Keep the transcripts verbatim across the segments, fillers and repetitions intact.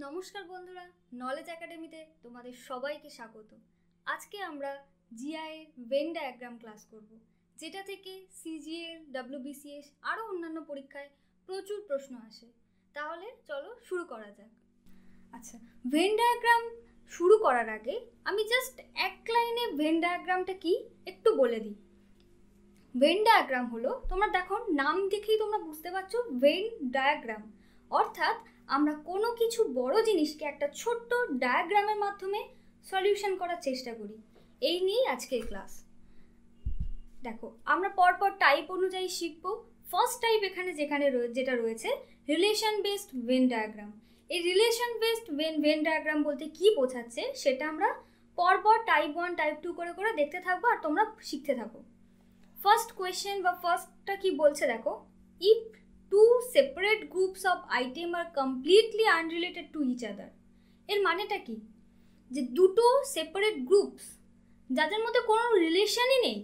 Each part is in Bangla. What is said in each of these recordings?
নমস্কার বন্ধুরা, নলেজ একাডেমিতে তোমাদের সবাইকে স্বাগত। আজকে আমরা জিআই এর ভেন ডায়াগ্রাম ক্লাস করব, যেটা থেকে সিজিএল, ডাব্লিউবিসিএস আরও অন্যান্য পরীক্ষায় প্রচুর প্রশ্ন আসে। তাহলে চলো শুরু করা যাক। আচ্ছা, ভেন ডায়াগ্রাম শুরু করার আগে আমি জাস্ট এক লাইনে ভেন ডায়াগ্রামটা কি একটু বলে দিই। ভেন ডায়াগ্রাম হলো, তোমরা দেখো নাম দেখেই তোমরা বুঝতে পারছো ভেন ডায়াগ্রাম, অর্থাৎ আমরা কোনো কিছু বড় জিনিসকে একটা ছোট্ট ডায়াগ্রামের মাধ্যমে সলিউশন করার চেষ্টা করি। এই নিয়েই আজকের ক্লাস। দেখো আমরা পরপর টাইপ অনুযায়ী শিখবো। ফার্স্ট টাইপ এখানে যেখানে যেটা রয়েছে রিলেশন বেসড ভেন ডায়াগ্রাম। এই relation based Venn Venn diagram বলতে কি বোঝাচ্ছে সেটা আমরা পরপর টাইপ ওয়ান টাইপ টু করে করে দেখতে থাকবো আর তোমরা শিখতে থাকো। ফার্স্ট কোয়েশ্চেন বা ফার্স্টটা কি বলছে দেখো, if two separate groups of item are completely unrelated to each other। এর মানেটা কি, যে দুটো সেপারেট গ্রুপস যাদের মধ্যে কোনো রিলেশনই নেই,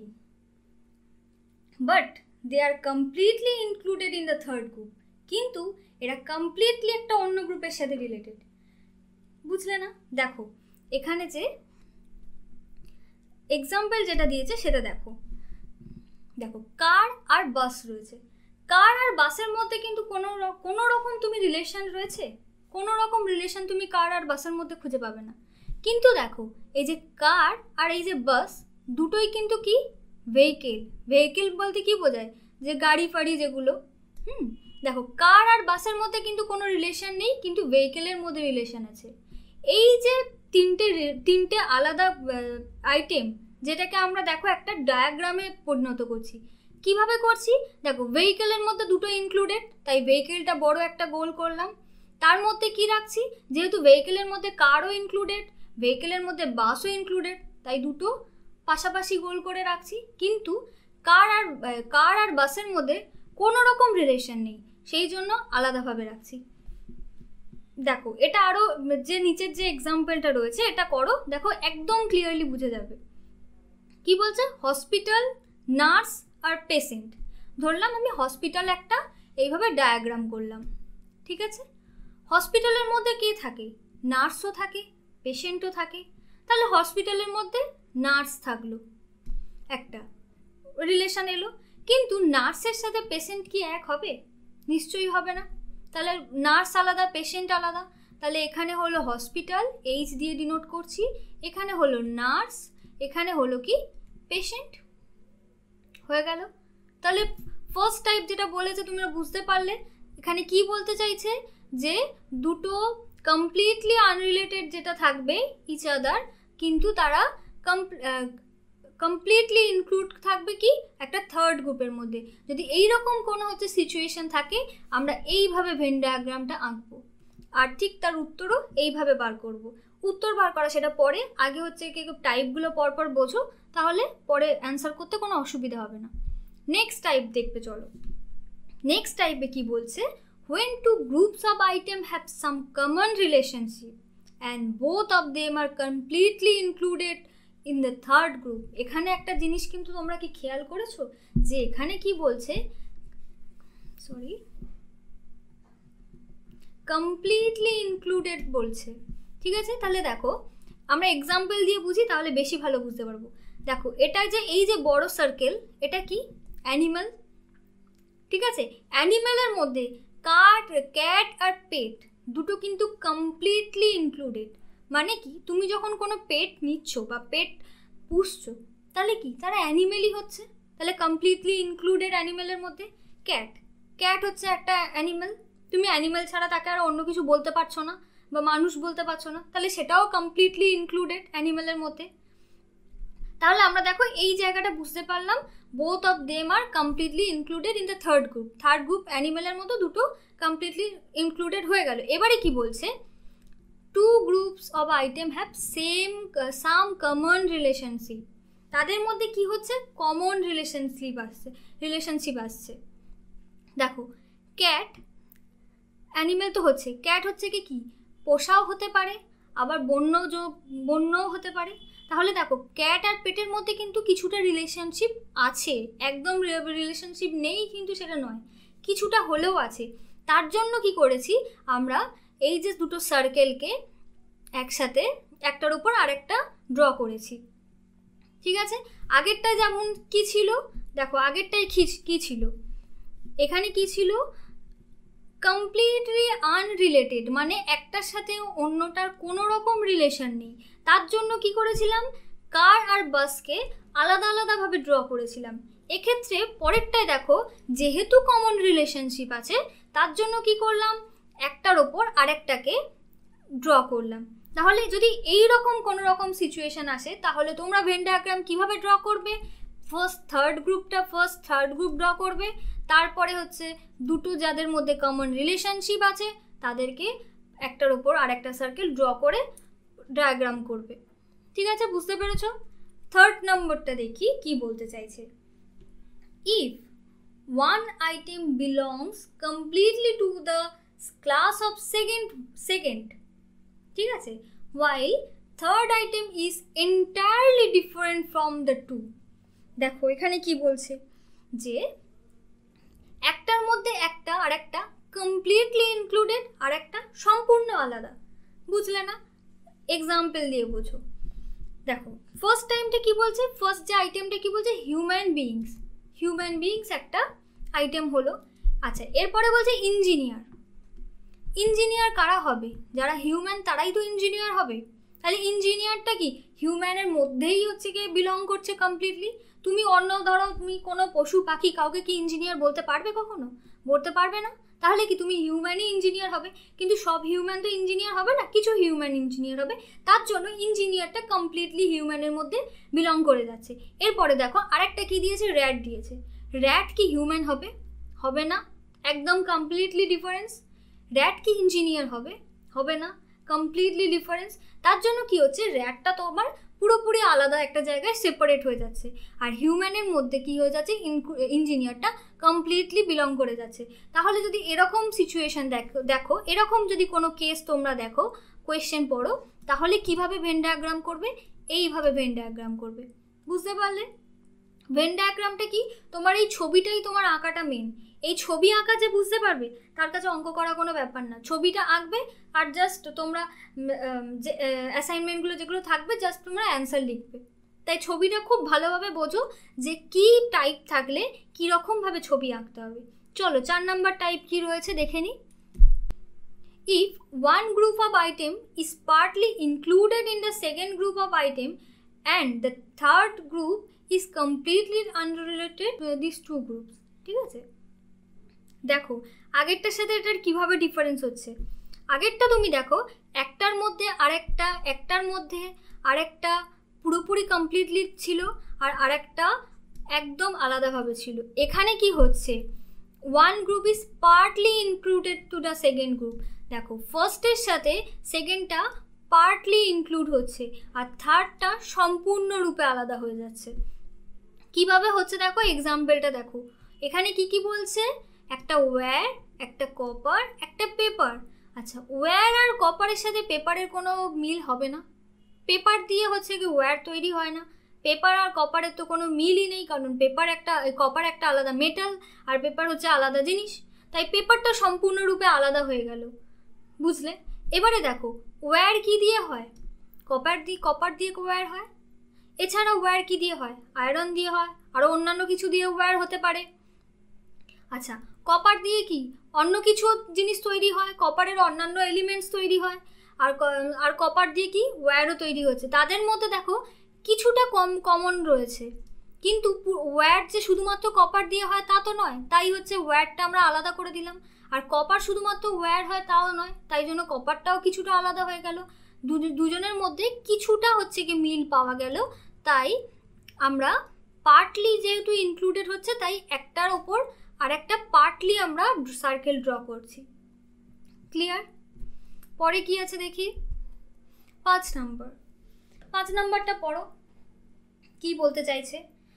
but they are completely included in the third group, কিন্তু এরা কমপ্লিটলি একটা অন্য গ্রুপের সাথে রিলেটেড। বুঝলে না? দেখো এখানে যে এক্সাম্পল যেটা দিয়েছে সেটা দেখো। দেখো কার আর বাস রয়েছে। কার আর বাসের মধ্যে কিন্তু কোনো কোনো রকম তুমি রিলেশন রয়েছে, কোনো রকম রিলেশন তুমি কার আর বাসের মধ্যে খুঁজে পাবে না। কিন্তু দেখো এই যে কার আর এই যে বাস দুটোই কিন্তু কি ভেহিকেল। ভেহিকেল বলতে কি বোঝায়, যে গাড়ি ফাড়ি যেগুলো। হুম দেখো কার আর বাসের মধ্যে কিন্তু কোনো রিলেশন নেই, কিন্তু ভেহিকেলের মধ্যে রিলেশন আছে। এই যে তিনটে তিনটে আলাদা আইটেম, যেটাকে আমরা দেখো একটা ডায়াগ্রামে পরিণত করছি। কিভাবে করছি দেখো, ভেহিকেলের মধ্যে দুটো ইনক্লুডেড, তাই ভেহিকেলটা বড় একটা গোল করলাম। তার মধ্যে কি রাখছি, যেহেতু ভেহিকেলের মধ্যে কারও ইনক্লুডেড, ভেহিকেলের মধ্যে বাসও ইনক্লুডেড, তাই দুটো পাশাপাশি গোল করে রাখছি। কিন্তু কার আর কার আর বাসের মধ্যে কোনো রকম রিলেশন নেই, সেই জন্য আলাদাভাবে রাখছি। দেখো এটা আরও যে নিচের যে এক্সাম্পলটা রয়েছে এটা করো, দেখো একদম ক্লিয়ারলি বুঝে যাবে। কি বলছে, হসপিটাল, নার্স আর পেশেন্ট। ধরলাম আমি হসপিটাল একটা এইভাবে ডায়াগ্রাম করলাম, ঠিক আছে। হসপিটালের মধ্যে কে থাকে, নার্সও থাকে, পেশেন্টও থাকে। তাহলে হসপিটালের মধ্যে নার্স থাকলো, একটা রিলেশন এলো। কিন্তু নার্সের সাথে পেশেন্ট কি এক হবে? নিশ্চয়ই হবে না। তাহলে নার্স আলাদা, পেশেন্ট আলাদা। তাহলে এখানে হলো হসপিটাল, এইচ দিয়ে ডিনোট করছি, এখানে হলো নার্স, এখানে হলো কি পেশেন্ট। হয়ে গেল। তাহলে ফার্স্ট টাইপ যেটা বলেছে তোমরা বুঝতে পারলে। এখানে কি বলতে চাইছে, যে দুটো কমপ্লিটলি আনরিলেটেড যেটা থাকবে ইচ আদার, কিন্তু তারা কমপ্লিটলি ইনক্লুড থাকবে কি একটা থার্ড গ্রুপের মধ্যে। যদি এইরকম কোনো হচ্ছে সিচুয়েশন থাকে, আমরা এইভাবে ভেন ডায়াগ্রামটা আঁকবো, আর ঠিক তার উত্তরও এইভাবে বার করব। উত্তর বার করা সেটা পরে, আগে হচ্ছে কি টাইপগুলো পরপর বোঝো, তাহলে পরে অ্যান্সার করতে কোনো অসুবিধা হবে না। নেক্সট টাইপ দেখবে চলো। নেক্সট টাইপে কি বলছে, when two groups of item have some common relationship and both of them are completely included in the third group। এখানে একটা জিনিস কিন্তু তোমরা কি খেয়াল করেছো, যে এখানে কি বলছে, সরি কমপ্লিটলি ইনক্লুডেড বলছে, ঠিক আছে। তাহলে দেখো আমরা এক্সাম্পল দিয়ে বুঝি, তাহলে বেশি ভালো বুঝতে পারবো। দেখো এটা যে এই যে বড় সার্কেল, এটা কি অ্যানিমাল, ঠিক আছে। অ্যানিমালের মধ্যে কাট ক্যাট আর পেট দুটো কিন্তু কমপ্লিটলি ইনক্লুডেড। মানে কি, তুমি যখন কোনো পেট নিচ্ছ বা পেট পুষছো, তাহলে কি তারা অ্যানিমেলই হচ্ছে। তাহলে কমপ্লিটলি ইনক্লুডেড অ্যানিমেলের মধ্যে। ক্যাট ক্যাট হচ্ছে একটা অ্যানিমেল, তুমি অ্যানিমেল ছাড়া তাকে আর অন্য কিছু বলতে পারছো না বা মানুষ বলতে পারছো না, তাহলে সেটাও কমপ্লিটলি ইনক্লুডেড অ্যানিমেলের মধ্যে। তাহলে আমরা দেখো এই জায়গাটা বুঝতে পারলাম, both of them are completely included in the third group. Third group অ্যানিমেলের মতো দুটো কমপ্লিটলি ইনক্লুডেড হয়ে গেল। এবারে কি বলছে, two groups of item have same some common relationship. তাদের মধ্যে কি হচ্ছে, কমন রিলেশনশিপ আসছে রিলেশনশিপ আসছে দেখো ক্যাট অ্যানিমেল তো হচ্ছে, ক্যাট হচ্ছে কি কি পোষাও হতে পারে, আবার বন্য বন্যও হতে পারে। তাহলে দেখো ক্যাট আর পেটের মধ্যে কিন্তু কিছুটা রিলেশনশিপ আছে, একদম রিলেশনশিপ নেই কিন্তু সেটা নয়, কিছুটা হলেও আছে। তার জন্য কি করেছি আমরা, এই যে দুটো সার্কেলকে একসাথে একটার উপর আরেকটা ড্র করেছি, ঠিক আছে। আগেরটা যেমন কি ছিল, দেখো আগেরটাই কি ছিল, এখানে কি ছিল, কমপ্লিটলি আনরিলেটেড, মানে একটার সাথে অন্যটার কোনো রকম রিলেশন নেই। তার জন্য কি করেছিলাম, কার আর বাসকে আলাদা আলাদাভাবে ড্র করেছিলাম। এক্ষেত্রে পরেরটায় দেখো, যেহেতু কমন রিলেশনশিপ আছে তার জন্য কি করলাম, একটার ওপর আরেকটাকে ড্র করলাম। তাহলে যদি এই রকম কোনো রকম সিচুয়েশন আসে তাহলে তোমরা ভেন ডায়াগ্রাম কীভাবে ড্র করবে, ফার্স্ট থার্ড গ্রুপটা ফার্স্ট থার্ড গ্রুপ ড্র করবে, তারপরে হচ্ছে দুটো যাদের মধ্যে কমন রিলেশনশিপ আছে তাদেরকে একটার ওপর আর একটা সার্কেল ড্র করে ডায়াগ্রাম করবে, ঠিক আছে, বুঝতে পেরেছো। থার্ড নম্বরটা দেখি কি বলতে চাইছে। If one item belongs completely to the class of second second ঠিক আছে, while third item is entirely different from the two। দেখো এখানে কি বলছে, যে একটার মধ্যে একটা আর একটা কমপ্লিটলি ইনক্লুডেড আর একটা সম্পূর্ণ আলাদা, বুঝলে না, এক্সাম্পল দিয়ে বোঝো। দেখো ফার্স্ট টাইমটা কি বলছে, ফার্স্ট যে আইটেমটা কি বলছে, হিউম্যান বিইংস, হিউম্যান বিইংস একটা আইটেম হলো। আচ্ছা, এরপরে বলছে ইঞ্জিনিয়ার। ইঞ্জিনিয়ার কারা হবে, যারা হিউম্যান তারাই তো ইঞ্জিনিয়ার হবে। তাহলে ইঞ্জিনিয়ারটা কি হিউম্যানের মধ্যেই হচ্ছে গিয়ে বিলং করছে কমপ্লিটলি। তুমি অন্য ধরো তুমি কোনো পশু পাখি কাউকে কি ইঞ্জিনিয়ার বলতে পারবে, কখনো বলতে পারবে না। তাহলে কি তুমি হিউম্যানই ইঞ্জিনিয়ার হবে, কিন্তু সব হিউম্যান তো ইঞ্জিনিয়ার হবে না, কিছু হিউম্যান ইঞ্জিনিয়ার হবে। তার জন্য ইঞ্জিনিয়ারটা কমপ্লিটলি হিউম্যানের মধ্যে বিলং করে যাচ্ছে। এরপরে দেখো আরেকটা কি দিয়েছে, র্যাট দিয়েছে। র্যাট কি হিউম্যান হবে, হবে না, একদম কমপ্লিটলি ডিফারেন্স। র্যাট কি ইঞ্জিনিয়ার হবে, হবে না, কমপ্লিটলি ডিফারেন্স। তার জন্য কি হচ্ছে, র্যাটটা তো আবার পুরোপুরি আলাদা একটা জায়গায় সেপারেট হয়ে যাচ্ছে, আর হিউম্যানের মধ্যে কি হয়ে যাচ্ছে, ইঞ্জিনিয়ারটা কমপ্লিটলি বিলং করে যাচ্ছে। তাহলে যদি এরকম সিচুয়েশন দেখো দেখো এরকম যদি কোনো কেস তোমরা দেখো, কোয়েশ্চেন পড়ো, তাহলে কিভাবে ভেন ডায়াগ্রাম করবে, এইভাবে ভেন ডায়াগ্রাম করবে, বুঝতে পারলে। ভেন ডায়াগ্রামটা কি, তোমার এই ছবিটাই তোমার আঁকাটা মেন। এই ছবি আঁকা যে বুঝতে পারবে তার কাছে অঙ্ক করা কোনো ব্যাপার না, ছবিটা আঁকবে আর জাস্ট তোমরা যে অ্যাসাইনমেন্টগুলো যেগুলো থাকবে জাস্ট তোমরা অ্যান্সার লিখবে। তাই ছবিটা খুব ভালোভাবে বোঝো যে কি টাইপ থাকলে কীরকমভাবে ছবি আঁকতে হবে। চলো চার নাম্বার টাইপ কি রয়েছে দেখে নিই। If one group of item is partly included in the second group of item and the third group is completely unrelated this two groups, ঠিক আছে। দেখো আগেরটার সাথে এটার কীভাবে ডিফারেন্স হচ্ছে। আগেরটা তুমি দেখো একটার মধ্যে আরেকটা, একটার মধ্যে আরেকটা পুরোপুরি কমপ্লিটলি ছিল আর আরেকটা একদম আলাদাভাবে ছিল। এখানে কি হচ্ছে, one group is partly included to the second group. দেখো ফার্স্টের সাথে সেকেন্ডটা পার্টলি ইনক্লুড হচ্ছে আর থার্ডটা সম্পূর্ণরূপে আলাদা হয়ে যাচ্ছে। কিভাবে হচ্ছে দেখো, এক্সাম্পলটা দেখো, এখানে কি কি বলছে, একটা ওয়্যার, একটা কপার, একটা পেপার। আচ্ছা, ওয়্যার আর কপারের সাথে পেপারের কোনো মিল হবে না, পেপার দিয়ে হচ্ছে কি ওয়্যার তৈরি হয় না, পেপার আর কপারের তো কোনো মিলই নেই, কারণ পেপার একটা, কপার একটা আলাদা মেটাল আর পেপার হচ্ছে আলাদা জিনিস, তাই পেপারটা সম্পূর্ণরূপে আলাদা হয়ে গেল, বুঝলে। এবারে দেখো ওয়্যার কি দিয়ে হয়, কপার দিয়ে, কপার দিয়ে ওয়্যার হয়। এছাড়া ওয়্যার কি দিয়ে হয়, আয়রন দিয়ে হয়, আরও অন্যান্য কিছু দিয়ে ওয়্যার হতে পারে। আচ্ছা, কপার দিয়ে কি অন্য কিছু জিনিস তৈরি হয়, কপারের অন্যান্য এলিমেন্টস তৈরি হয়, আর আর কপার দিয়ে কি ওয়্যারও তৈরি হচ্ছে। তাদের মধ্যে দেখো কিছুটা কম কমন রয়েছে, কিন্তু ওয়্যার যে শুধুমাত্র কপার দিয়ে হয় তা তো নয়, তাই হচ্ছে ওয়্যারটা আমরা আলাদা করে দিলাম। আর কপার শুধুমাত্র ওয়্যার হয় তাও নয়, তাই জন্য কপারটাও কিছুটা আলাদা হয়ে গেল। দুজনের মধ্যে কিছুটা হচ্ছে কি মিল পাওয়া গেল, তাই আমরা পার্টলি যেহেতু ইনক্লুডেড হচ্ছে তাই একটার ওপর আর একটা পার্টলি আমরা সার্কেল ড্র করছি। ক্লিয়ার? পরে কি আছে দেখি, পাঁচ নাম্বার। পাঁচ নাম্বারটা পড়ো, কি বলতে চাইছে।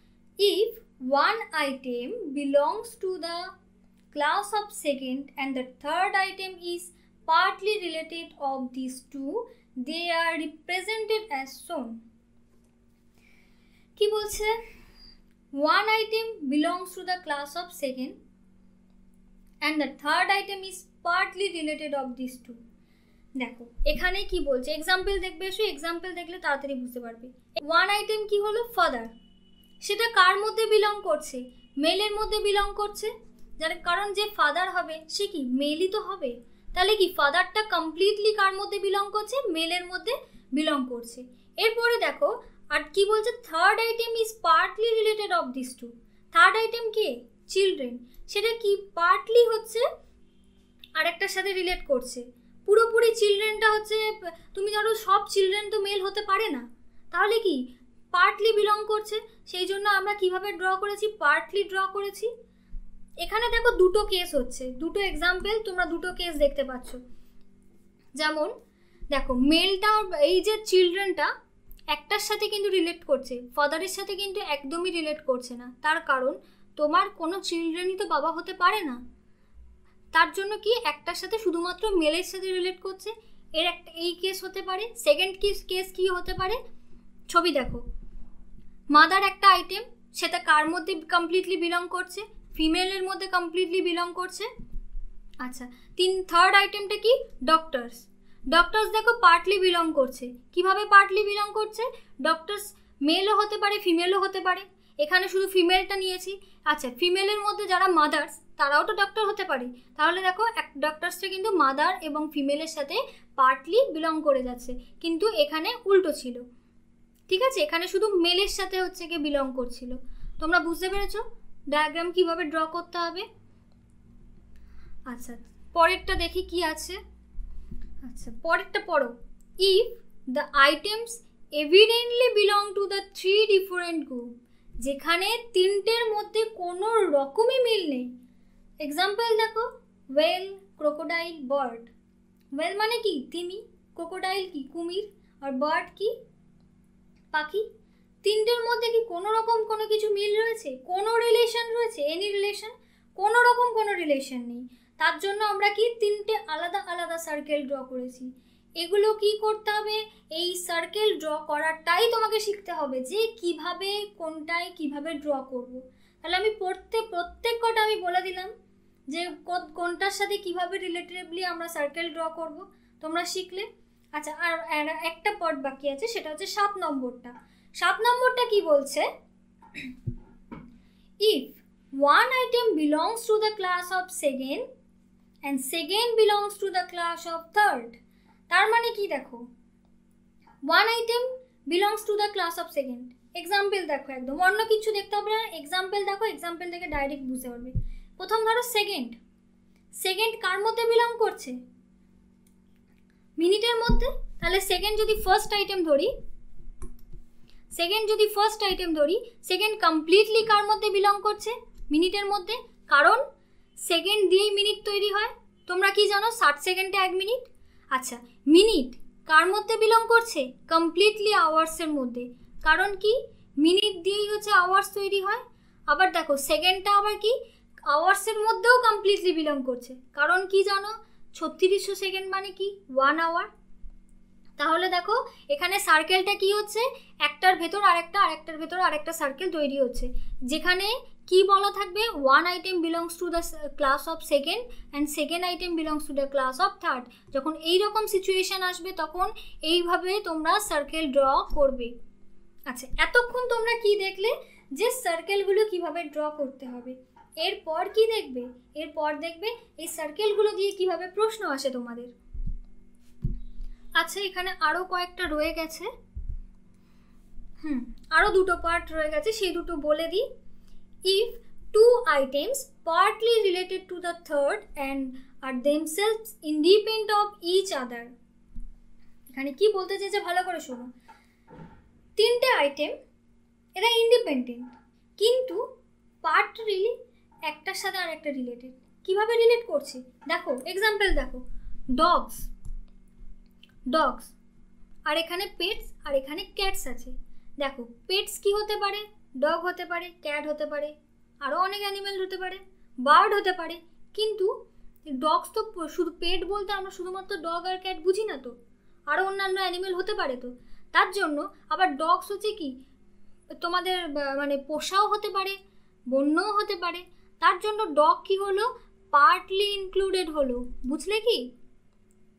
If one item belongs to the class of second and the third item is partly related of this two, they are represented as shown. কি বলছে, one item belongs to the class of second and the third item is partly related of these two. দেখো এখানে কি বলছে, এক্সাম্পল দেখবে, এসো এক্সাম্পল দেখলে তাড়াতাড়ি বুঝতে পারবে। ওয়ান আইটেম কি হলো, ফাদার, সেটা কার মধ্যে বিলং করছে, মেলের মধ্যে বিলং করছে, যার কারণ যে ফাদার হবে সে কি মেলই তো হবে, তাহলে কি ফাদারটা কমপ্লিটলি কার মধ্যে বিলং করছে, মেলের মধ্যে বিলং করছে। এরপরে দেখো আর কি বলছে, third item is partly related of this two. Third item কে, চিলড্রেন, সেটা কি পার্টলি হচ্ছে আরেকটার সাথে রিলেট করছে, পুরোপুরি চিলড্রেনটা হচ্ছে, তুমি ধরো সব চিলড্রেন তো মেল হতে পারে না, তাহলে কি পার্টলি বিলং করছে, সেই জন্য আমরা কিভাবে ড্র করেছি, পার্টলি ড্র করেছি। এখানে দেখো দুটো কেস হচ্ছে, দুটো এক্সাম্পল তোমরা দুটো কেস দেখতে পাচ্ছ। যেমন দেখো মেলটা, এই যে চিলড্রেনটা একটার সাথে কিন্তু রিলেট করছে, ফাদারের সাথে কিন্তু একদমই রিলেট করছে না, তার কারণ তোমার কোনো চিলড্রেনই তো বাবা হতে পারে না, তার জন্য কি একটার সাথে শুধুমাত্র মেলের সাথে রিলেট করছে, এর একটা এই কেস হতে পারে। সেকেন্ড কেস কেস কি হতে পারে, ছবি দেখো, মাদার একটা আইটেম, সেটা কার মধ্যে কমপ্লিটলি বিলং করছে, ফিমেলের মধ্যে কমপ্লিটলি বিলং করছে। আচ্ছা, তিন থার্ড আইটেমটা কি, ডক্টরস, ডক্টরস দেখো পার্টলি বিলং করছে, কিভাবে পার্টলি বিলং করছে, ডক্টরস মেলও হতে পারে ফিমেলও হতে পারে, এখানে শুধু ফিমেলটা নিয়েছি। আচ্ছা, ফিমেলের মধ্যে যারা মাদার্স তারাও তো ডক্টর হতে পারে, তাহলে দেখো এক ডক্টরসটা কিন্তু মাদার এবং ফিমেলের সাথে পার্টলি বিলং করে যাচ্ছে, কিন্তু এখানে উল্টো ছিল, ঠিক আছে, এখানে শুধু মেলের সাথে হচ্ছে কি বিলং করছিল। তোমরা বুঝতে পেরেছো ডায়াগ্রাম কিভাবে ড্র করতে হবে। আচ্ছা পরেরটা দেখি কি আছে। আচ্ছা পরেরটা পড়ো, if the items evidently belong to the three different group, যেখানে তিনটের মধ্যে কোনো রকমই মিল নেই। এক্সাম্পল দেখো, ওয়েল, ক্রোকোডাইল, বার্ড। ওয়েল মানে কি তিমি, ক্রোকোডাইল কি কুমির, আর বার্ড কি পাখি। তিনটের মধ্যে কি কোনো রকম কোনো কিছু মিল রয়েছে, কোনো রিলেশন রয়েছে, এনি রিলেশন, কোনো রকম কোনো রিলেশন নেই। তার জন্য আমরা কি তিনটে আলাদা আলাদা সার্কেল ড্র করেছি। এগুলো কি করতে হবে, এই সার্কেল ড্র করাটাই তোমাকে শিখতে হবে, যে কিভাবে কোনটায় কিভাবে ড্র করব। তাহলে আমি পড়তে প্রত্যেক কটা আমি বলে দিলাম যে কোনটার সাথে কিভাবে রিলেটেডলি আমরা সার্কেল ড্র করব, তোমরা শিখলে। আচ্ছা আর একটা পার্ট বাকি আছে, সেটা হচ্ছে সাত নম্বরটা। সাত নম্বরটা কি বলছে, if one item belongs to the class of second and second belongs to the class of third. তার মানে কি দেখো, one item belongs to the class of second. Example দেখো, একদম অন্য কিছু দেখতে হবে না, এক্সাম্পল দেখো, এক্সাম্পল দেখে ডাইরেক্ট বুঝতে পারবে। প্রথম ধরো সেকেন্ড, সেকেন্ড কার মধ্যে বিলং করছে, মিনিটের মধ্যে। তাহলে সেকেন্ড যদি ফার্স্ট আইটেম ধরি, সেকেন্ড যদি ফার্স্ট আইটেম ধরি, সেকেন্ড কমপ্লিটলি কার মধ্যে বিলং করছে, মিনিটের মধ্যে, কারণ সেকেন্ড দিয়েই মিনিট তৈরি হয়। তোমরা কি জানো ষাট সেকেন্ডে এক মিনিট। আচ্ছা মিনিট কার মধ্যে বিলং করছে, কমপ্লিটলি আওয়ার্সের মধ্যে, কারণ কি মিনিট দিয়েই হচ্ছে আওয়ার্স তৈরি হয়। আবার দেখো সেকেন্ডটা আবার কি আওয়ার্সের মধ্যেও কমপ্লিটলি বিলং করছে, কারণ কি জানো ছত্রিশশো সেকেন্ড মানে কি ওয়ান আওয়ার। তাহলে দেখো এখানে সার্কেলটা কি হচ্ছে, একটার ভেতর আরেকটা, আরেকটার ভেতর আরেকটা সার্কেল তৈরি হচ্ছে, যেখানে কি বলা থাকবে, one item belongs to the class of second and second item belongs to the class of third. যখন এই রকম সিচুয়েশন আসবে তখন এইভাবে তোমরা সার্কেল ড্র করবে। আচ্ছা এতক্ষণ তোমরা কি দেখলে, যে সার্কেলগুলো কিভাবে ড্র করতে হবে। এরপর কি দেখবে, এরপর দেখবে এই সার্কেলগুলো দিয়ে কিভাবে প্রশ্ন আসে তোমাদের। আচ্ছা এখানে আরও কয়েকটা রয়ে গেছে, হুম আরও দুটো পার্ট রয়ে গেছে, সেই দুটো বলে দিই। If two items partly related to the third and are themselves independent of each other. এখানে কি বলতে চাইছে ভালো করে শোনো, তিনটে আইটেম এরা ইন্ডিপেন্ডেন্ট কিন্তু পার্টলি একটার সাথে আর একটা রিলেটেড। কিভাবে রিলেট করছে দেখো, এক্সাম্পল দেখো, ডগস, ডগস আর এখানে পেটস আর এখানে ক্যাটস আছে। দেখো পেটস কি হতে পারে, ডগ হতে পারে, ক্যাট হতে পারে, আরও অনেক অ্যানিমেল হতে পারে, বার্ড হতে পারে, কিন্তু ডগস তো শুধু পেট বলতে আমরা শুধুমাত্র ডগ আর ক্যাট বুঝি না তো, আরও অন্যান্য অ্যানিমেল হতে পারে। তো তার জন্য আবার ডগস হচ্ছে কি তোমাদের মানে পোষাও হতে পারে, বন্যও হতে পারে, তার জন্য ডগ কি হলো পার্টলি ইনক্লুডেড হলো, বুঝলে কি।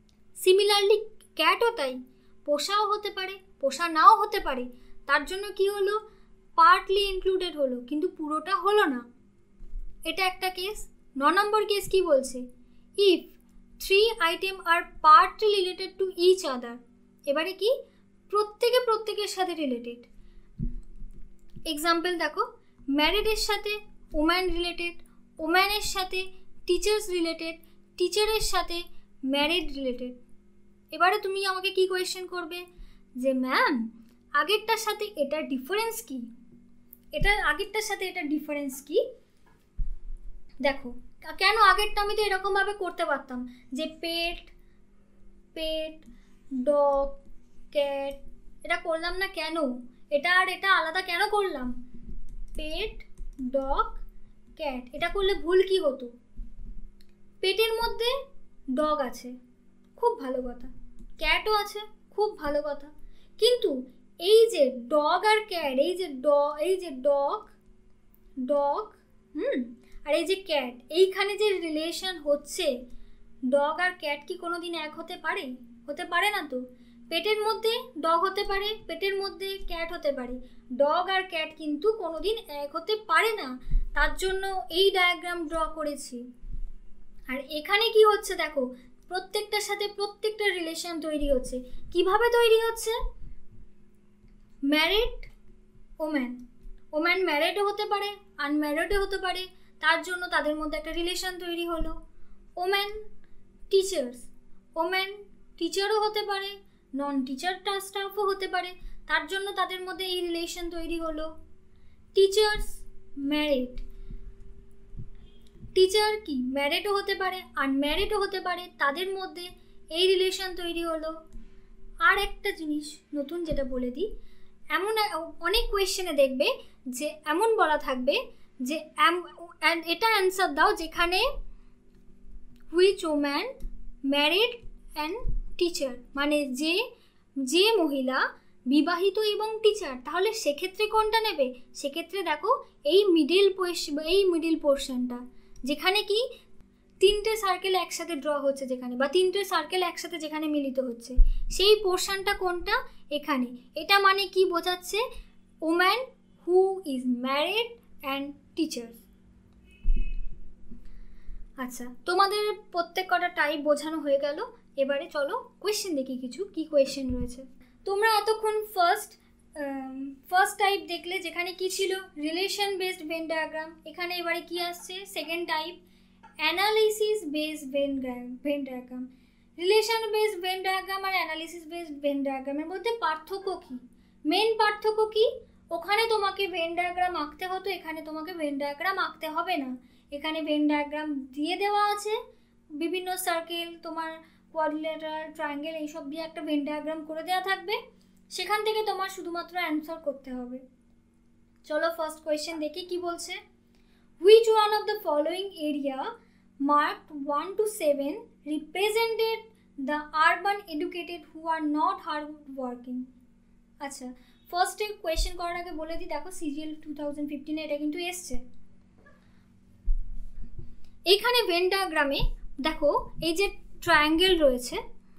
সিমিলারলি ক্যাটও তাই, পোষাও হতে পারে, পোষা নাও হতে পারে। তার জন্য কি হলো, পার্টলি ইনক্লুডেড হলো, কিন্তু পুরোটা হলো না। এটা একটা কেস। ন নম্বর কেস কি বলছে, if three item are partly related to each other. এবারে কি, প্রত্যেকে প্রত্যেকের সাথে রিলেটেড। এক্সাম্পল দেখো, ম্যারিডের সাথে ওম্যান রিলেটেড, ওম্যানের সাথে টিচার্স রিলেটেড, টিচারের সাথে ম্যারিড রিলেটেড। এবারে তুমি আমাকে কি কোয়েশ্চেন করবে যে ম্যাম আগেরটার সাথে এটার ডিফারেন্স কি, এটার আগেরটার সাথে এটার ডিফারেন্স কি। দেখো কেন আগেরটা আমি তো এরকমভাবে করতে পারতাম যে পেট, পেট, ডগ, ক্যাট, এটা করলাম না কেন, এটা আর এটা আলাদা কেন করলাম? পেট, ডগ, ক্যাট, এটা করলে ভুল কি হতো? পেটের মধ্যে ডগ আছে, খুব ভালো কথা, ক্যাটও আছে, খুব ভালো কথা, কিন্তু এই যে ডগ আর ক্যাট, এই যে ড এই যে ডগ ডগ হুম আর এই যে ক্যাট, এইখানে যে রিলেশন হচ্ছে, ডগ আর ক্যাট কি কোনোদিন এক হতে পারে? হতে পারে না তো। পেটের মধ্যে ডগ হতে পারে, পেটের মধ্যে ক্যাট হতে পারে, ডগ আর ক্যাট কিন্তু কোনোদিন এক হতে পারে না। তার জন্য এই ডায়াগ্রাম ড্র করেছি। আর এখানে কি হচ্ছে দেখো, প্রত্যেকটার সাথে প্রত্যেকটা রিলেশন তৈরি হচ্ছে। কিভাবে তৈরি হচ্ছে? ম্যারিড ওম্যান, ওম্যান ম্যারিডও হতে পারে, আনম্যারিডও হতে পারে, তার জন্য তাদের মধ্যে একটা রিলেশন তৈরি হলো। ওম্যান টিচার্স, ওম্যান টিচারও হতে পারে, নন টিচার স্টাফও হতে পারে, তার জন্য তাদের মধ্যে এই রিলেশন তৈরি হলো। টিচার্স ম্যারিড, টিচার কি ম্যারিডও হতে পারে, আনম্যারিডও হতে পারে, তাদের মধ্যে এই রিলেশন তৈরি হলো। আর একটা জিনিস নতুন যেটা বলে দিই, এমন অনেক কোয়েশ্চেনে দেখবে যে এমন বলা থাকবে যে এটা অ্যান্সার দাও যেখানে which woman married and teacher, মানে যে যে মহিলা বিবাহিত এবং টিচার, তাহলে সেক্ষেত্রে কোনটা নেবে? সেক্ষেত্রে দেখো এই মিডিল এই মিডিল পোর্শনটা, যেখানে কি তিনটে সার্কেল একসাথে ড্র হচ্ছে, যেখানে বা তিনটে সার্কেল একসাথে যেখানে মিলিত হচ্ছে, সেই পোর্শনটা কোনটা? এখানে। এটা মানে কি বোঝাচ্ছে? Woman who is married and teacher. আচ্ছা, তোমাদের প্রত্যেক কটা টাইপ বোঝানো হয়ে গেল। এবারে চলো কোয়েশ্চেন দেখি কিছু কি কোয়েশ্চেন রয়েছে। তোমরা এতক্ষণ ফার্স্ট ফার্স্ট টাইপ দেখলে, যেখানে কি ছিল রিলেশন বেসড ভেন ডায়াগ্রাম। এখানে এবারে কি আসছে second type, analysis based Venn Venn diagram. Relation based Venn diagram আর অ্যানালিসিস বেসড ভেন ডায়াগ্রামের মধ্যে পার্থক্য কি? মেন পার্থক্য কি? ওখানে তোমাকে ভেন ডায়াগ্রাম আঁকতে হতো, এখানে তোমাকে ভেন ডায়াগ্রাম আঁকতে হবে না। এখানে ভেন ডায়াগ্রাম দিয়ে দেওয়া আছে, বিভিন্ন সার্কেল, তোমার কোয়াড্রিলেটারাল, ট্রায়াঙ্গেল, এইসব দিয়ে একটা ভেন ডায়াগ্রাম করে দেওয়া থাকবে, সেখান থেকে তোমার শুধুমাত্র অ্যান্সার করতে হবে। চলো ফার্স্ট কোয়েশ্চেন দেখি কি বলছে। Which one of the following area marked one two seven represented the urban educated who are not hard working. আচ্ছা, ফার্স্টে কোয়েশ্চেন করার আগে বলে দিই, দেখো সিজিএল টু থাউজেন্ড ফিফটিনে এটা কিন্তু এসছে। এইখানে ভেন ডায়াগ্রামে দেখো এই যে ট্রায়াঙ্গেল রয়েছে,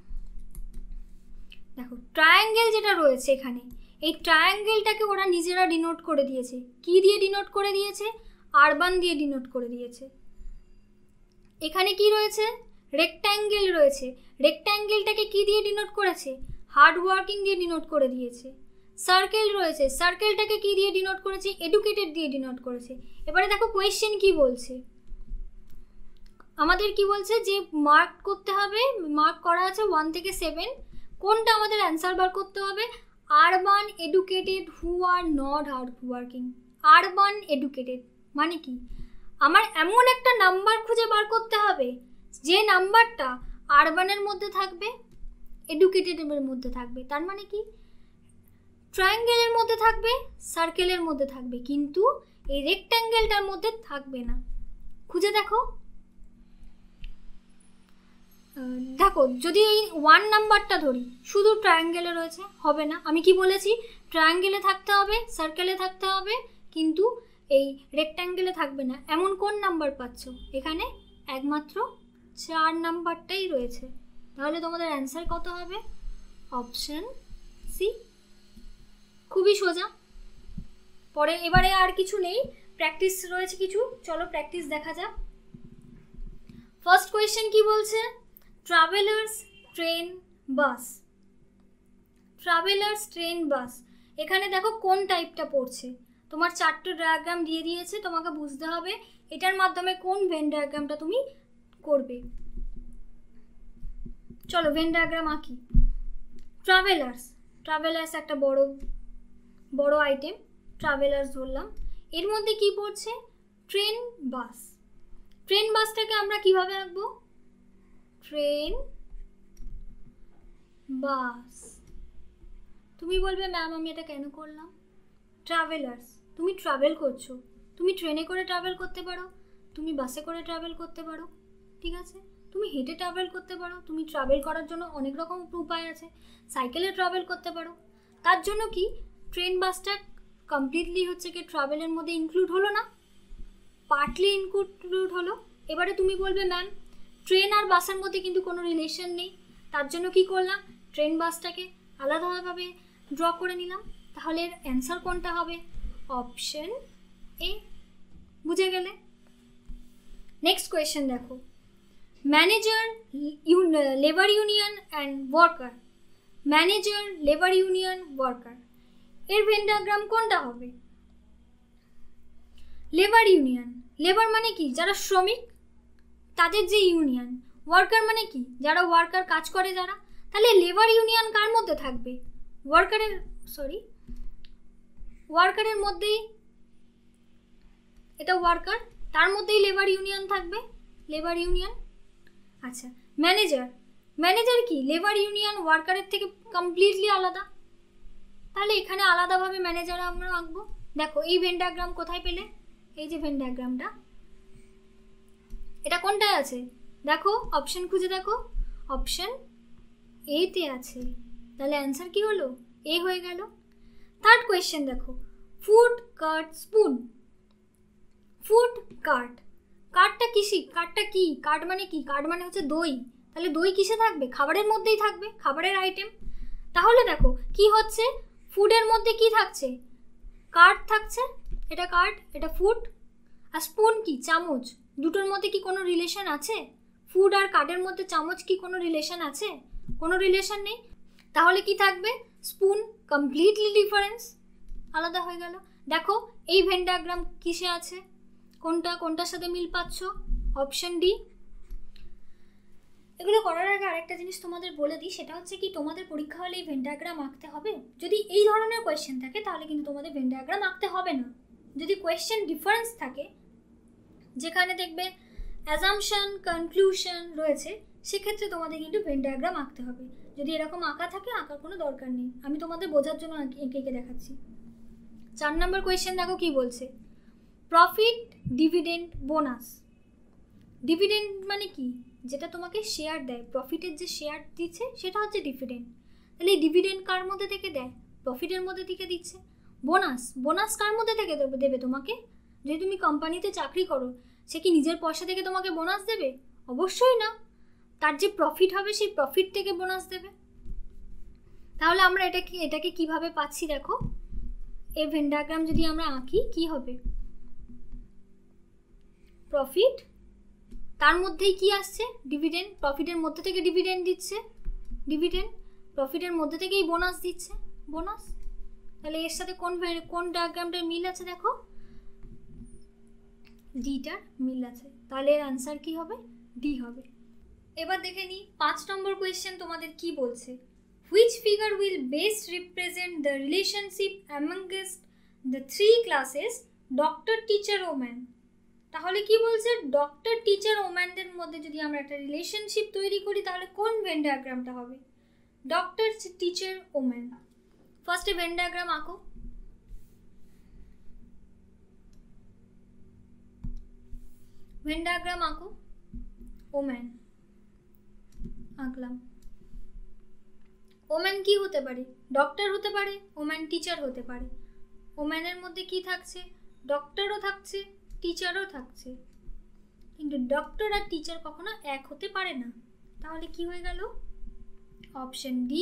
দেখো ট্রায়াঙ্গেল যেটা রয়েছে এখানে, এই ট্রায়াঙ্গেলটাকে ওরা নিজেরা ডিনোট করে দিয়েছে। কি দিয়ে ডিনোট করে দিয়েছে? আরবান দিয়ে ডিনোট করে দিয়েছে। এখানে কি রয়েছে? রেক্ট্যাঙ্গেল রয়েছে, রেক্ট্যাঙ্গেলটাকে কি দিয়ে ডিনোট করেছে? হার্ড ওয়ার্কিং দিয়ে ডিনোট করে দিয়েছে। সার্কেল রয়েছে, সার্কেলটাকে কি দিয়ে ডিনোট করেছে? এডুকেটেড দিয়ে ডিনোট করেছে। এবারে দেখো কোয়েশ্চেন কি বলছে, আমাদের কি বলছে যে মার্ক করতে হবে, মার্ক করা আছে ওয়ান থেকে সেভেন, কোনটা আমাদের অ্যান্সার বার করতে হবে? Urban educated who are not hard working. Urban educated মানে কি? আমার এমন একটা নাম্বার খুঁজে বার করতে হবে যে নাম্বারটা আরবানের মধ্যে থাকবে, এডুকেটেডের মধ্যে থাকবে। তার মানে কি? ট্রায়াঙ্গেলের মধ্যে থাকবে, সার্কেলের মধ্যে থাকবে, কিন্তু এই রেক্ট্যাঙ্গেলটার মধ্যে থাকবে না। খুঁজে দেখো। দেখো যদি এই ওয়ান নাম্বারটা ধরি, শুধু ট্রায়াঙ্গেলে রয়েছে, হবে না। আমি কি বলেছি? ট্রায়াঙ্গেলে থাকতে হবে, সার্কেলে থাকতে হবে, কিন্তু এই রেক্ট্যাঙ্গেলে থাকবে না। এমন কোন নাম্বার পাচ্ছ? এখানে একমাত্র চার নাম্বারটাই রয়েছে। তাহলে তোমাদের অ্যান্সার কত হবে? Option C. খুবই সোজা। পরে এবারে আর কিছু নেই, প্র্যাকটিস রয়েছে কিছু, চলো প্র্যাকটিস দেখা যাক। ফার্স্ট কোয়েশ্চেন কি বলছে? Travellers train bus. Travellers train bus, এখানে দেখো কোন টাইপটা পড়ছে। তোমার চারটে ডায়াগ্রাম দিয়ে দিয়েছে, তোমাকে বুঝতে হবে এটার মাধ্যমে কোন ভেন ডায়াগ্রামটা তুমি করবে। চলো ভেন ডায়াগ্রাম আঁকি। ট্রাভেলার্স, ট্রাভেলার্স একটা বড় বড় আইটেম, ট্রাভেলার্স ধরলাম। এর মধ্যে কি পড়ছে? Train bus. ট্রেন বাসটাকে আমরা কিভাবে আঁকবো? Train bus. তুমি বলবে ম্যাম আমি এটা কেন করলাম? ট্রাভেলার্স, তুমি ট্রাভেল করছো, তুমি ট্রেনে করে ট্রাভেল করতে পারো, তুমি বাসে করে ট্রাভেল করতে পারো, ঠিক আছে, তুমি হেঁটে ট্রাভেল করতে পারো, তুমি ট্রাভেল করার জন্য অনেক রকম উপায় আছে, সাইকেলে ট্রাভেল করতে পারো। তার জন্য কি ট্রেন বাসটা কমপ্লিটলি হচ্ছে কি ট্রাভেলের মধ্যে ইনক্লুড হলো না, পার্টলি ইনক্লুড হলো। এবারে তুমি বলবে ম্যাম ট্রেন আর বাসের মধ্যে কিন্তু কোনো রিলেশন নেই, তার জন্য কি করলাম? ট্রেন বাসটাকে আলাদাভাবে ড্র করে নিলাম। তাহলে এর অ্যান্সার কোনটা হবে? Option A. বুঝে গেলে? নেক্সট কোয়েশ্চেন দেখো, manager labour union and worker. Manager labour union worker, এর ভেন ডায়াগ্রাম কোনটা হবে? লেবার ইউনিয়ন, লেবার মানে কি? যারা শ্রমিক তাদের যে ইউনিয়ন। ওয়ার্কার মানে কি? যারা ওয়ার্কার কাজ করে যারা। তাহলে লেবার ইউনিয়ন কার মধ্যে থাকবে? ওয়ার্কারের, সরি ওয়ার্কারের মধ্যেই, এটা ওয়ার্কার, তার মধ্যেই লেবার ইউনিয়ন থাকবে, লেবার ইউনিয়ন। আচ্ছা ম্যানেজার, ম্যানেজার কি? লেবার ইউনিয়ন ওয়ার্কারের থেকে কমপ্লিটলি আলাদা। তাহলে এখানে আলাদাভাবে ম্যানেজার আমরা আঁকবো। দেখো এই ভেন ডায়াগ্রাম কোথায় পেলে? এই যে ভেন ডায়াগ্রামটা, এটা কোনটায় আছে? দেখো অপশন খুঁজে দেখো, অপশন এতে আছে। তাহলে অ্যান্সার কি হলো? এ হয়ে গেল। থার্ড কোয়েশ্চেন দেখো, food cart spoon. Food cart, কার্টটা কিসি? কার্টটা কি? কার্ট মানে কি? কার্ট মানে হচ্ছে দই। তাহলে দই কিসে থাকবে? খাবারের মধ্যেই থাকবে, খাবারের আইটেম। তাহলে দেখো কি হচ্ছে, ফুডের মধ্যে কি থাকছে? কার্ট থাকছে, এটা কার্ট, এটা ফুড। আর স্পুন কি? চামচ। দুটোর মধ্যে কি কোনো রিলেশন আছে? ফুড আর কার্টের মধ্যে চামচ কি কোনো রিলেশন আছে? কোনো রিলেশন নেই। তাহলে কি থাকবে? স্পুন। কমপ্লিটলি ডিফারেন্স, আলাদা হয়ে গেল। দেখো এই ভেন ডায়াগ্রাম কিসে আছে? কোনটা কোনটার সাথে মিল পাচ্ছ? Option D. এগুলো করার আগে আরেকটা জিনিস তোমাদের বলে দিই, সেটা হচ্ছে কি তোমাদের পরীক্ষা হলে এই ভেন ডায়াগ্রাম আঁকতে হবে। যদি এই ধরনের কোয়েশ্চেন থাকে তাহলে কিন্তু তোমাদের ভেন ডায়াগ্রাম আঁকতে হবে না। যদি কোয়েশ্চেন ডিফারেন্স থাকে, যেখানে দেখবে অ্যাজাম্পশন কনক্লুশন রয়েছে, সেক্ষেত্রে তোমাদের কিন্তু ভেন ডায়াগ্রাম আঁকতে হবে। যদি এরকম আঁকা থাকে আঁকার কোনো দরকার নেই, আমি তোমাদের বোঝার জন্য এঁকে এঁকে দেখাচ্ছি। চার নম্বর কোয়েশ্চেন দেখো কি বলছে, প্রফিট ডিভিডেন্ড বোনাস। ডিভিডেন্ড মানে কি? যেটা তোমাকে শেয়ার দেয়, প্রফিটের যে শেয়ার দিচ্ছে সেটা হচ্ছে ডিভিডেন্ড। তাহলে এই ডিভিডেন্ড কার মধ্যে থেকে দেয়? প্রফিটের মধ্যে থেকে দিচ্ছে। বোনাস, বোনাস কার মধ্যে থেকে দেবে তোমাকে? যদি তুমি কোম্পানিতে চাকরি করো, সে কি নিজের পয়সা থেকে তোমাকে বোনাস দেবে? অবশ্যই না, তার যে প্রফিট হবে সেই প্রফিট থেকে বোনাস দেবে। তাহলে আমরা এটা কি এটাকে কিভাবে পাচ্ছি দেখো, এই ভেন ডায়াগ্রাম যদি আমরা আঁকি কি হবে? প্রফিট, তার মধ্যেই কি আসছে? ডিভিডেন্ড। প্রফিটের মধ্যে থেকে ডিভিডেন্ড দিচ্ছে, ডিভিডেন্ড। প্রফিটের মধ্যে থেকেই বোনাস দিচ্ছে, বোনাস। তাহলে এর সাথে কোন কোন ডায়াগ্রামটার মিল আছে দেখো? ডিটার মিল আছে। তাহলে এর আনসার কি হবে? ডি হবে। এবার দেখে নিই পাঁচ নম্বর কোয়েশ্চেন তোমাদের কি বলছে, which figure will best represent the relationship amongst the three classes doctor, teacher ও ম্যান। তাহলে কি বলছে, ডক্টর, টিচার ও ম্যানদের মধ্যে যদি আমরা একটা রিলেশনশিপ তৈরি করি তাহলে কোন ভেন ডায়াগ্রামটা হবে? ডক্টর, টিচার ও ম্যান। ফার্স্টে ভেন ডায়াগ্রাম আঁকো। ভেন ডায়াগ্রাম আঁকো। ওম্যান আঁকলাম। ওম্যান কি হতে পারে? ডক্টর হতে পারে, ওম্যান টিচার হতে পারে। ওম্যানের মধ্যে কি থাকছে? ডক্টরও থাকছে, টিচারও থাকছে, কিন্তু ডক্টর আর টিচার কখনো এক হতে পারে না। তাহলে কি হয়ে গেল? Option D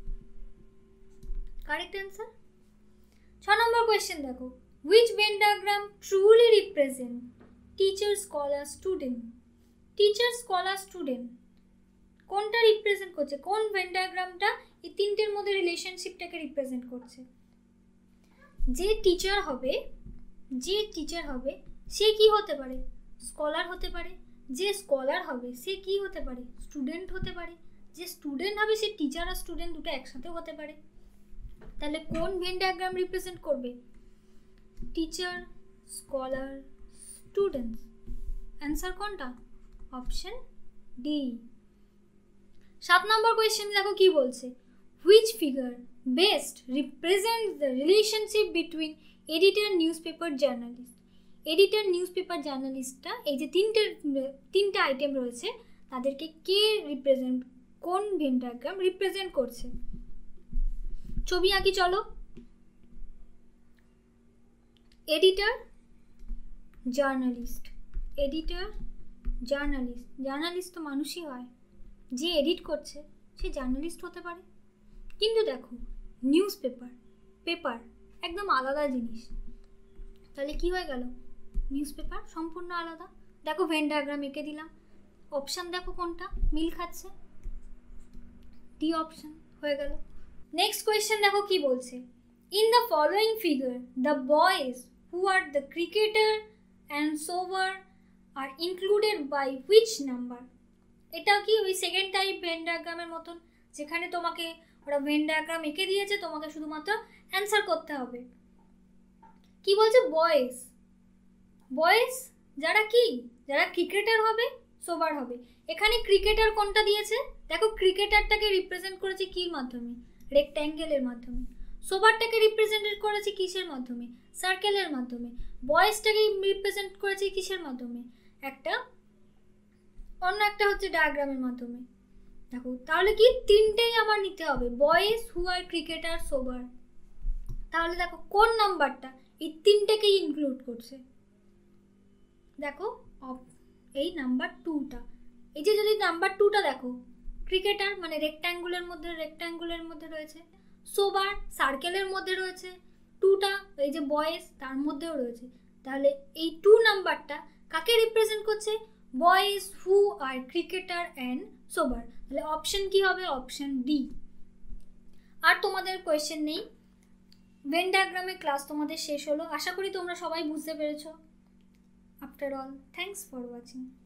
correct answer. ছ নম্বর কোয়েশ্চেন দেখো, which Venn diagram truly represent teacher scholar student? Teacher scholar student কোনটা রিপ্রেজেন্ট করছে? কোন ভেন ডায়াগ্রামটা এই তিনটের মধ্যে রিলেশনশিপটাকে রিপ্রেজেন্ট করছে? যে টিচার হবে যে টিচার হবে সে কি হতে পারে? স্কলার হতে পারে। যে স্কলার হবে সে কি হতে পারে? স্টুডেন্ট হতে পারে। যে স্টুডেন্ট হবে সে টিচার আর স্টুডেন্ট দুটো একসাথে হতে পারে। তাহলে কোন ভেন ডায়াগ্রাম রিপ্রেজেন্ট করবে? Teacher scholar students. অ্যান্সার কোনটা? Option D. সাত নম্বর কোয়েশ্চেন দেখো কি বলছে, which figure best represent the relationship between editor newspaper journalist? Editor newspaper জার্নালিস্টটা এই যে তিনটে তিনটে আইটেম রয়েছে তাদেরকে কে রিপ্রেজেন্ট, কোন ভেন ডায়াগ্রাম রিপ্রেজেন্ট করছে? ছবি আঁকি চলো। Editor journalist, editor journalist, journalist তো মানুষই হয়, যে এডিট করছে সে জার্নালিস্ট হতে পারে। কিন্তু দেখো নিউজ পেপার পেপার একদম আলাদা জিনিস, তাহলে কি হয়ে গেল? নিউজ পেপার সম্পূর্ণ আলাদা। দেখো ভেন ডায়াগ্রাম এঁকে দিলাম, অপশান দেখো কোনটা মিল খাচ্ছে, ডি অপশান হয়ে গেল। নেক্সট কোয়েশ্চেন দেখো কি বলছে, in the following figure the boys who are the cricketer and sober are included by which number? এটাও কি ওই সেকেন্ড টাইপ ভেন ডায়াগ্রামের মতন, যেখানে তোমাকে ওরা ভেন ডায়াগ্রাম এঁকে দিয়েছে, তোমাকে শুধুমাত্র অ্যান্সার করতে হবে। কি বলছে? বয়েজ, বয়েজ যারা কি, যারা ক্রিকেটার হবে সোভার হবে। এখানে ক্রিকেটার কোনটা দিয়েছে? দেখো ক্রিকেটারটাকে রিপ্রেজেন্ট করেছে কির মাধ্যমে? রেক্ট্যাঙ্গেলের মাধ্যমে। সোভারটাকে রিপ্রেজেন্ট করেছে কিসের মাধ্যমে? সার্কেলের মাধ্যমে। বয়েজটাকে রিপ্রেজেন্ট করেছে কিসের মাধ্যমে? একটা অন্য একটা হচ্ছে ডায়াগ্রামের মাধ্যমে। দেখো তাহলে কি তিনটেই আমার নিতে হবে, boys who are cricketer sober. তাহলে দেখো কোন নাম্বারটা এই তিনটেকেই ইনক্লুড করছে? দেখো এই নাম্বার টুটা, এই যে যদি নাম্বার টুটা দেখো, ক্রিকেটার মানে রেক্ট্যাঙ্গুলের মধ্যে রেক্ট্যাঙ্গুলের মধ্যে রয়েছে, সোভার সার্কেলের মধ্যে রয়েছে, টুটা এই যে বয়েজ তার মধ্যেও রয়েছে। তাহলে এই টু নাম্বারটা কাকে রিপ্রেজেন্ট করছে? Boys who are cricketer and sober. তাহলে অপশন কি হবে? Option D. আর তোমাদের কোয়েশ্চেন নেই, ভেন ডায়াগ্রামের ক্লাস তোমাদের শেষ হলো। আশা করি তোমরা সবাই বুঝতে পেরেছো। After all, thanks for watching.